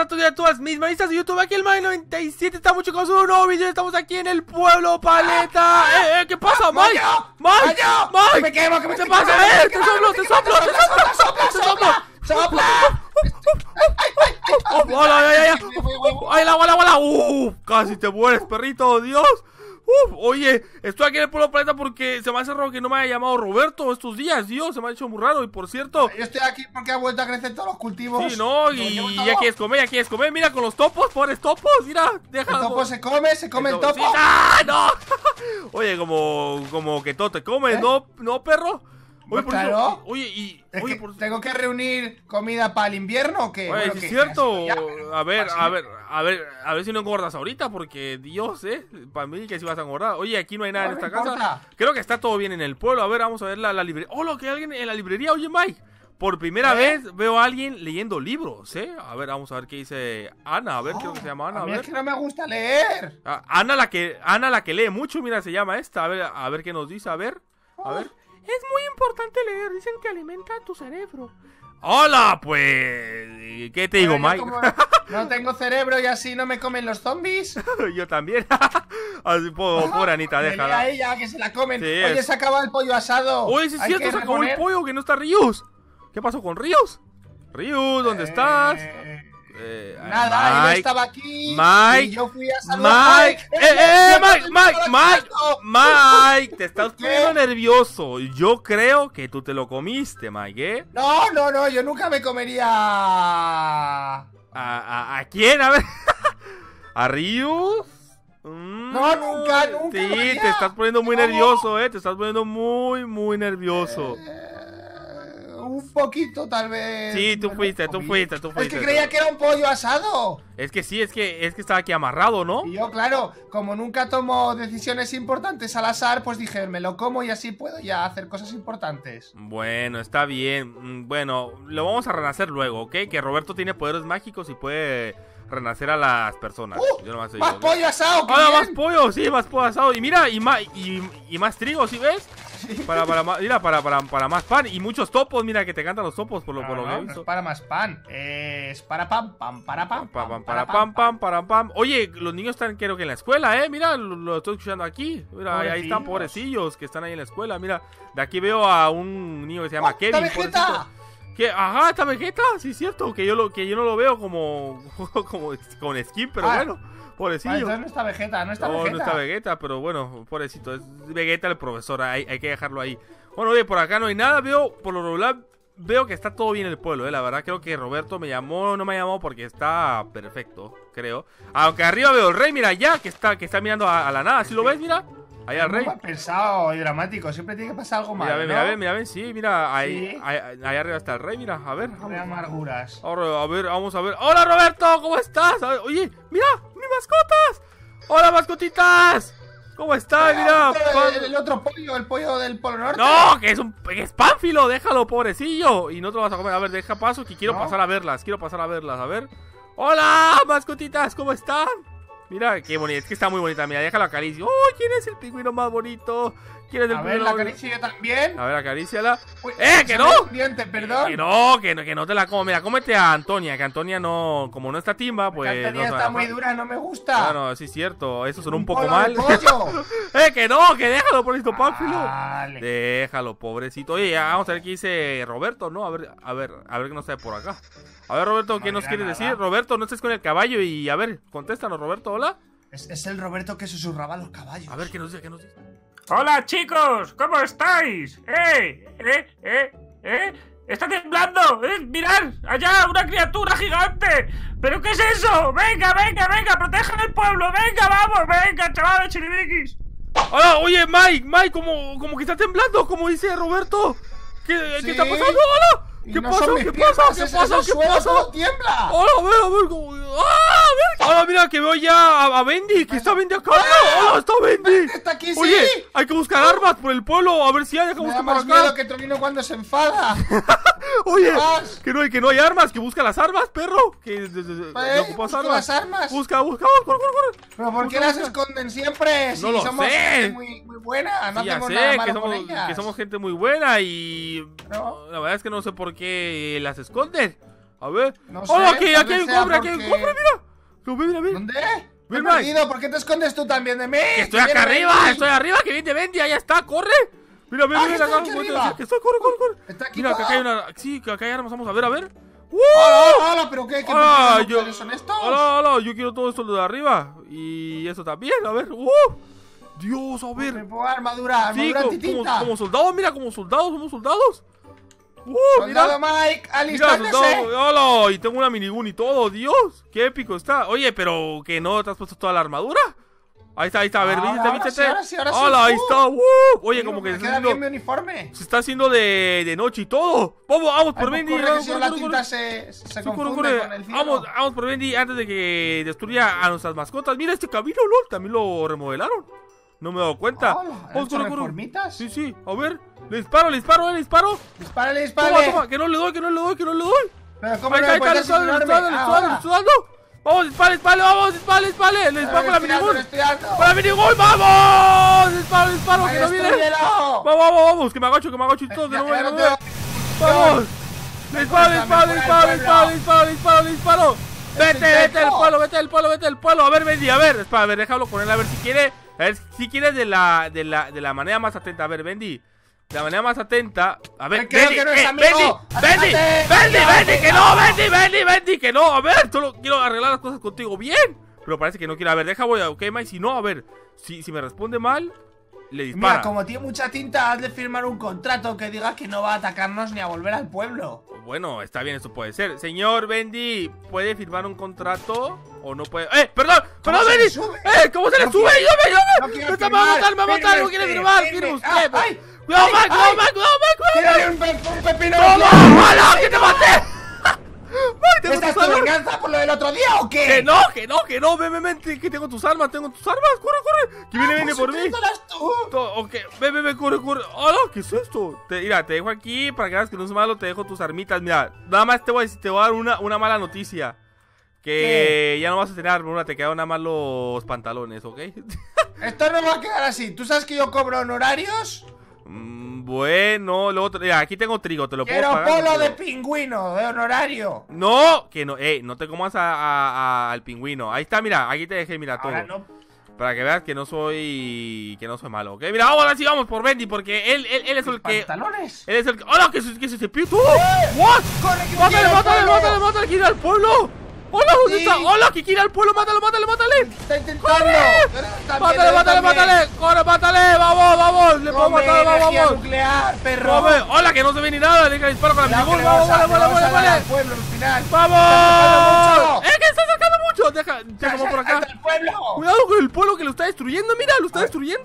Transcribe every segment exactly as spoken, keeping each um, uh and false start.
a todos y a todas mis manistas de YouTube. Aquí el Mike noventa y siete. Estamos chicos en un nuevo video. Estamos aquí en el pueblo Paleta. Eh, eh, ¿qué pasa, Mike? Mike, Mike, me quemo, que me ¿qué te estoy pasa? quemando, Eh, te soplo, te soplo, te soplo, te soplo, te soplo. ¡Sopla! ¡Hola, ya, ya, ya! ¡Ay, la bola, bola! ¡Uf! Casi te mueres, perrito, Dios. Uf, oye, estoy aquí en el pueblo Planeta porque se me hace raro que no me haya llamado Roberto estos días, Dios, se me ha hecho muy raro. Y por cierto, yo estoy aquí porque ha vuelto a crecer todos los cultivos. sí, no, y ya quieres comer, ya quieres comer. Mira, con los topos, pobres topos, mira, déjalo. El topo se come, se come el, el topo. Sí, ¡ah, no! Oye, como, como que todo te comes, ¿Eh? ¿no, no, perro? Oye, Pues por claro. eso, oye, y... Es oye, que por... ¿tengo que reunir comida para el invierno o qué? Oye, Bueno, sí que es cierto. ya, pero A ver, así a no- ver, a ver, a ver si no engordas ahorita, porque Dios, eh, para mí que si vas a engordar. Oye, aquí no hay nada No en me esta casa. importa. Creo que está todo bien en el pueblo. A ver, vamos a ver la, la librería. Oh, lo que hay alguien en la librería. Oye, Mike, por primera ¿Eh? vez veo a alguien leyendo libros, ¿eh? A ver, vamos a ver qué dice Ana. A ver, Oh, creo que se llama Ana. a A mí ver. es que no me gusta leer. Ah, Ana la que, Ana la que lee mucho, mira, se llama esta. A ver, a ver qué nos dice. A ver, a ver. Es muy importante leer, dicen que alimenta tu cerebro. Hola, pues, ¿qué te digo, Bueno, Mike? como no tengo cerebro y así no me comen los zombies. Yo también. Así, po- pobre Anita, Dile déjala. a ella que se la comen. Sí, Oye, es- se acaba el pollo asado. Oye, sí es Hay cierto, que se acabó el reponer. pollo, que no está Ríos. ¿Qué pasó con Ríos? Ríos, ¿dónde Eh, estás? Eh, Nada, él Mike, estaba aquí. Mike, y yo fui a saludar. Mike, eh, eh, Mike, Mike, Mike, Mike. Mike, te estás ¿Qué? poniendo nervioso. Yo creo que tú te lo comiste, Mike, ¿eh? No, no, no, yo nunca me comería. ¿A, a, a quién? A ver. ¿A Ríos? Mm, No, nunca, nunca, Sí, María. te estás poniendo muy No. nervioso, eh. Te estás poniendo muy, muy nervioso. Eh, un poquito, tal vez. Sí, tú me lo fuiste, tú comí. fuiste, tú fuiste. Es que creía que era un pollo asado. Es que sí, es que, es que estaba aquí amarrado, ¿no? Y yo, claro, como nunca tomo decisiones importantes al azar, pues dije, me lo como y así puedo ya hacer cosas importantes. Bueno, está bien. Mm, Bueno, lo vamos a renacer luego, ¿ok? Que Roberto tiene poderes mágicos y puede renacer a las personas. ¡Uh! Yo nomás te ¡Más digo, ¿ok? pollo asado! ¡Qué ¡Hola, bien! más pollo! Sí, más pollo asado. Y mira, y más, y, y más trigo, ¿sí ves? Para, para, ma- mira, para, para, para más pan. Y muchos topos, mira, que te cantan los topos por lo, No, por lo no, que he no visto. es para más pan, es para pam, pam, para pam, Pam, pam, para pam, pam, para pam. Oye, los niños están, creo que en la escuela, ¿eh? Mira, lo, lo estoy escuchando aquí. Mira, ahí- ahí están, Pobrecillos. pobrecillos, que están ahí en la escuela. Mira, de aquí veo a un niño que se llama ¡Oh, Kevin. está Vegeta! pobrecito. ¿Qué? Ajá, está Vegeta, sí es cierto. Que yo, lo, que yo no lo veo como, como con skin, pero Ah. bueno, Vale, pobrecillo. entonces no está Vegeta, no está No, Vegeta. no está Vegeta, pero bueno, pobrecito. Es Vegeta el profesor, hay, hay que dejarlo ahí. Bueno, oye, por acá no hay nada. Veo, por lo regular, veo que está todo bien el pueblo, eh. La verdad, creo que Roberto me llamó, no me llamó porque está perfecto, creo. Aunque arriba veo el rey, mira, ya, que está, que está mirando a, a la nada. ¿Sí lo ves? Mira, ahí al Muy rey. mal pensado y dramático, siempre tiene que pasar algo Mira, malo, ven, ¿no? mira, ven, mira, ven, sí, mira, ahí, Sí. ahí, ahí arriba está el rey, mira, a ver. De Vamos. amarguras. Ahora, a ver, vamos a ver. ¡Hola, Roberto! ¿Cómo estás? A ver, oye, mira, mis mascotas. ¡Hola, mascotitas! ¿Cómo estás? Mira, Ah, pero Pan- el, el otro pollo, el pollo del Polo Norte. No, que es un que es pánfilo, déjalo, pobrecillo. Y no te lo vas a comer. A ver, deja paso que quiero ¿No? pasar a verlas. Quiero pasar a verlas, a ver. ¡Hola, mascotitas! ¿Cómo están? Mira, qué bonita, es que está muy bonita. Mira, déjalo acaricio. ¡Oh! ¿Quién es el pingüino más bonito? ¿Quién es el A ver, pingüino la más- acaricio yo también. A ver, acaríciala. Uy, ¡Eh, que se no! me un diente, perdón. Que no, que no, que no te la como. Mira, cómete a Antonia, que Antonia no, como no está timba, pues La no Antonia se va está a muy dejar. dura, no me gusta. Bueno, sí es cierto, eso sonó un poco polo mal. de pollo. ¡Eh, que no! ¡Que déjalo, pobrecito pánfilo! Vale. Déjalo, pobrecito. Oye, ya vamos a ver qué dice Roberto, ¿no? A ver, a ver, a ver qué nos trae por acá. A ver, Roberto, ¿qué No nos dirá quieres nada. decir? Roberto, no estés con el caballo y a ver, contéstanos, Roberto, hola. Es, es el Roberto que susurraba a los caballos. A ver, ¿qué nos dice? ¿Qué nos dice? Hola chicos, ¿cómo estáis? ¡Eh! ¡Eh! ¡Eh! ¡Eh! ¡Está temblando! ¡Eh! ¡Mirad! ¡Allá! ¡Una criatura gigante! ¿Pero qué es eso? ¡Venga, venga, venga! ¡Protejan el pueblo! ¡Venga, vamos! ¡Venga, chavales chiribiquis! Hola, oye, Mike, Mike, como, como que está temblando, como dice Roberto. ¿Qué, Sí. ¿qué está pasando? ¡Hola! Y ¿Qué no pasa? son mis ¿Qué piernas, pasa? ¿Qué es- pasa? es el ¿Qué suelo, pasa? todo tiembla. Hola, a ver, a ver, como... ¡Ah! A ver. Hola, mira, que veo ya a, a Bendy, que está Bendy acá. ¡Hola, está Bendy! Está aquí, sí. Oye, hay que buscar armas por el pueblo, a ver si hay, hay que Me da buscar por más acá. miedo que Tronino cuando se enfada. Oye, Más. que no, hay, que no hay armas, que busca las armas, perro. Que de, de, de- Eh, de ocupas busco armas. las armas. Busca, busca, corre, corre, corre. Pero ¿por qué Busca, las busca. esconden siempre? Si No lo somos sé. gente muy, muy buena, no Sí, ya hacemos sé, nada que malo con somos, ellas. que somos gente muy buena y... ¿No? La verdad es que no sé por qué las esconden. A ver. No ¡Hola! sé, Aquí, tal aquí hay vez un sea cofre, aquí hay un porque- cofre, mira. No, mira, mira. ¿Dónde? Me he Ven, Mike. perdido. ¿Por qué te escondes tú también de mí? Que estoy Que acá viene arriba, Bendy. estoy arriba, que viene Bendy, ahí está, corre. Mira, ven, Ah, ven, que está acá. aquí ¿cómo te arriba. decía? Que está, corre, corre, corre. Está aquí Mira, que todo. acá hay una. Sí, que acá hay armas, vamos a ver, a ver. ¡Uh! Hola, hola, pero qué, qué Hola, qué yo- nucleares son estos? Hola, hola, yo quiero todo esto de arriba. Y eso también, a ver. ¡Uh! Dios, a Me ver. pongo armadura, Sí, armadura como, como, antitinta. como soldados, mira, como soldados, somos soldados. ¡Uh! Soldado Mira. Mike, Mira, alistándose. soldado, hola, y tengo una minigun y todo, Dios, qué épico está. Oye, pero que no te has puesto toda la armadura. Ahí está, ahí está, a ver, Ahora, vístete, ahora vístete. sí, ahora sí, ahora sí. Hola, ahí Uh. está, uh. Oye, Sí, como que me se queda está, bien mi haciendo, uniforme. se está haciendo de, de noche y todo. Vamos, vamos por Ay, Bendy. corre, que vamos, si no corre, la corre, tinta corre. se, se Sí, corre, confunde corre. con el cielo. Vamos, vamos por Bendy antes de que destruya a nuestras mascotas. Mira este camino, LOL, también lo remodelaron. No me he dado cuenta. Hola, ¿han Vamos, hecho corre, corre. reformitas? Sí, sí, a ver. Le disparo, le disparo, eh, le disparo. Dispárale, Toma, dispárale. toma, que no le doy, que no le doy, que no le doy. Pero ¿cómo Ahí no está, me ahí está, puedes le estoy dando, le estoy dando, le estoy dando, le ahora? estoy dando. Vamos, dispare, dispare, vamos, dispare, dispare. Le disparo con la Estoy dando, minigun. estoy dando. ¡Con la minigun, vamos! Disparo, disparo, que no viene. ¡Destrúyelo! Vamos, vamos, vamos, que me agacho, que me agacho y todo, que no Ya- me ya no no me te- Vamos. Le disparo, le disparo, le disparo, le disparo, le disparo, le disparo, le disparo. Vete, vete del pueblo, vete del pueblo, vete del pueblo. A ver, Bendy, a ver, espera, a ver, déjalo con él, a ver si quiere. A ver, si quieres de la, de la, de la manera más atenta. A ver, Bendy. De la manera más atenta. A ver, Me creo Bendy, que no es eh, amigo. Bendy, Bendy, Aléjate. Bendy, Ya, Bendy, que ya. no, Bendy, Bendy, Bendy, que no. A ver, solo quiero arreglar las cosas contigo bien. Pero parece que no quiere. A ver, deja, voy a, ok, Mike, si no, a ver. Si, si me responde mal, le dispara. Mira, como tiene mucha tinta, has de firmar un contrato que diga que no va a atacarnos ni a volver al pueblo. Bueno, está bien, eso puede ser. Señor Bendy, ¿puede firmar un contrato? ¿O no puede? ¡Eh! ¡Perdón! ¿Cómo ¡Perdón, se le Bendy! sube? ¡Eh! ¿Cómo se le No sube? quiere- ¡Ayúdame, no ayúdame! quiere ¡Me está me va a firmar, matar, me va a matar! ¡No firme quiere este, firmar! firme. ¡Firme usted! Ah, ay, ¡Cuidado, ay, Mike! ¡Cuidado, ay. Mike! ¡Cuidado, Mike! ¡Cuidado! ¡Tírale un, pe- un pepino! ¡Toma! ¡Hala! ¡Que te maté! Mike, tengo ¿Esta es tus tu armas. venganza por lo del otro día o qué? ¡Que no! ¡Que no! ¡Que no! ¡Ven, ven, ven! Que tengo tus armas, tengo tus armas. ¡Corre, corre! ¡Que viene, viene Pues por mí! utilízalas tú. To- Ok, ven, ven, ven, corre, corre. ¡Hola! ¿Qué es esto? Te, mira, te dejo aquí para que veas que no es malo. Te dejo tus armitas. Mira, nada más te voy a decir, te voy a dar una, una mala noticia. Que ¿Qué? ya no vas a tener armadura, te quedan nada más los pantalones, ¿ok? Esto no va a quedar así. ¿Tú sabes que yo cobro honorarios? Mm, bueno, luego te- mira, aquí tengo trigo, te lo puedo Quiero pagar. polo pero- de pingüino, de honorario. No, que no, eh, no te comas a- a- a- al pingüino. Ahí está, mira, aquí te dejé, mira, todo. Ahora no. Para que veas que no soy, que no soy malo, ¿ok? Mira, vamos, así vamos por Bendy, porque él, él, él es el que... ¿Pantalones? Él es el que... ¡Hola! ¿Qué es, qué es ese pito? ¿What? ¡Corre, que ¡Mátale, quiere el mátale, pueblo! mátale, mátale! ¡Quiere al pueblo! ¡Hola! ¿Dónde Sí. está? ¡Hola! ¡Que quiere al pueblo! ¡Mátale, mátale, mátale! Está intentando. ¡Corre! Pero también, ¡Mátale, él mátale, también. mátale! ¡Corre, mátale! ¡Vamos, vamos! ¡Le puedo Come matar! ¡Vamos, energía vamos! nuclear, perro. ¡Come! ¡Hola! ¡Que no se ve ni nada! ¡Deja disparo con la Cuidado, que minigun! le ¡Vamos, vamos a- vale, le vale, vamos a vale, dar al vale! pueblo al final. ¡Vamos! mucho. ¡Eh, que está sacando mucho! Deja, deja como por acá. ¡Anda al pueblo! Cuidado con el pueblo que lo está destruyendo, mira, lo está A ver. destruyendo.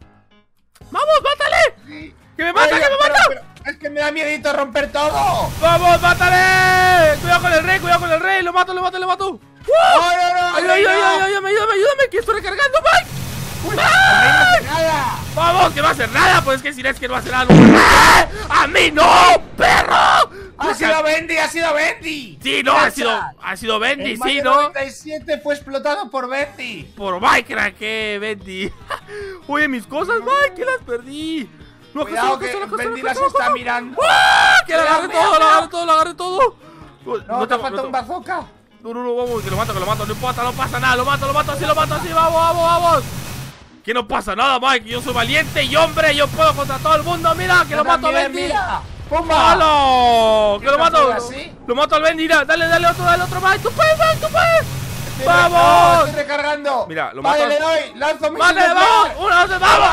¡Vamos, mátale! ¡Que me mata, Oye, que me pero- mata! pero es que me da miedito romper todo. ¡Vamos, mátale! Cuidado con el rey, cuidado con el rey, lo mato, lo mato, lo mato. ¡Uh! No, no, no. ¡Ayuda, ayuda, no. ayuda, ayúdame, ayúdame, ayúdame! ¡Que estoy recargando, Mike! Uy, no hace nada. ¡Vamos, que no va a hacer nada! Pues es que si es que no va a hacer algo. ¡Ah! ¡A mí no, perro! Ha Deja- sido Bendy, ha sido Bendy. Sí, no, ha Gracias. sido, ha sido Bendy, El sí, Mario ¿no? noventa y siete fue explotado por Bendy. Por Minecraft, que Bendy. Oye, mis cosas, Mike, que las perdí. No, acá Cuidado está, que acá está, acá está, Bendy acá las está, está acá está. mirando. ¡Ah! Que lo Mira, agarre mira, todo, lo mira. agarre todo, lo agarre todo. No, te te- falta te- un bazooka. No, no, no, vamos, que lo mato, que lo mato, no importa, no pasa nada, lo mato, lo mato, así, lo mato, así, vamos, vamos, vamos. Que no pasa nada, Mike, yo soy valiente y hombre, yo puedo contra todo el mundo, mira, que Yo lo mato a también, Bendy. mira. ¡Pumba! ¡Halo! Que lo ¿Qué mato, captura así? lo mato al Bendy, mira, dale, dale otro, dale otro, Mike, tú puedes, Mike, tú puedes. Estoy ¡Vamos! re- no, Estoy recargando. Mira, lo Vale, matas. le doy. Lanzo mi ¡Vale, vamos! ¡Una, dos, vamos!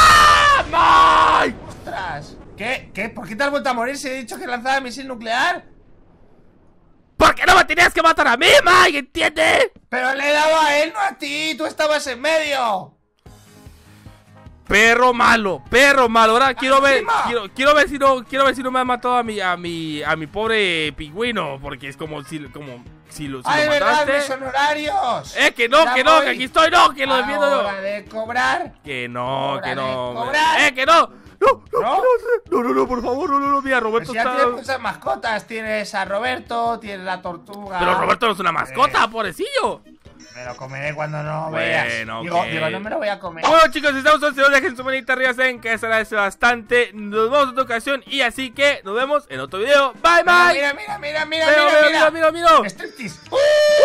¡Ah! ¡Mike! ¡Ostras! ¿Qué? ¿Qué? ¿Por qué te has vuelto a morir si he dicho que lanzaba misil nuclear? ¿Por qué no me tenías que matar a mí, Mike? ¿Entiendes? Pero le he dado a él, no a ti. Tú estabas en medio. Perro malo, perro malo. Ahora quiero ver, encima. quiero, quiero ver si no, quiero ver si no me han matado a mi, a mi, a mi pobre pingüino, porque es como si, como si lo, si ¡Ay, lo verdad! ¡Mis mataste. honorarios! Eh, que no, Ya que no, voy. que aquí estoy, no, que lo defiendo yo. Hora de cobrar. Que no, Hora que de no. cobrar. Eh, que no. No, no, ¿No? no, no, no, por favor, no, no, no, mira, Pues Roberto ya está. tienes muchas mascotas. Tienes a Roberto, tienes la tortuga. Pero Roberto no es una mascota, pobrecillo. Me lo comeré cuando no Bueno, veas. Digo, ok. digo, no me lo voy a comer. Bueno, chicos, si estamos todos, dejen su manita arriba, saben que se agradece bastante. Nos vemos en otra ocasión y así que nos vemos en otro video. Bye, bye. Mira, mira, mira, mira, Mira, mira, mira, mira, mira, mira. Striptease. ¡Uh!